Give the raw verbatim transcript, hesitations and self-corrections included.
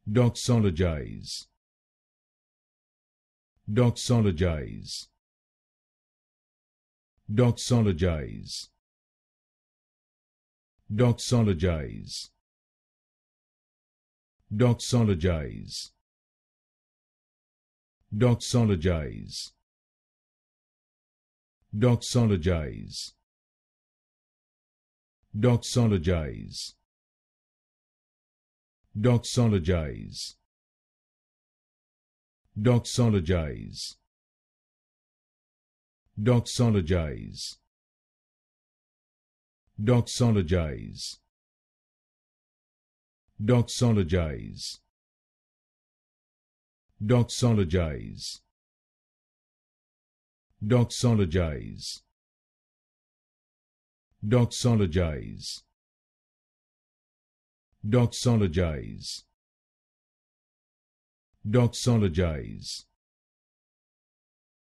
Doxologize. Doxologize. Doxologize. Doxologize. Doxologize. Doxologize. Doxologize. Doxologize. Doxologize. Doxologize. Doxologize. Doxologize. Doxologize. Doxologize. Doxologize. Doxologize. Doxologize. Doxologize.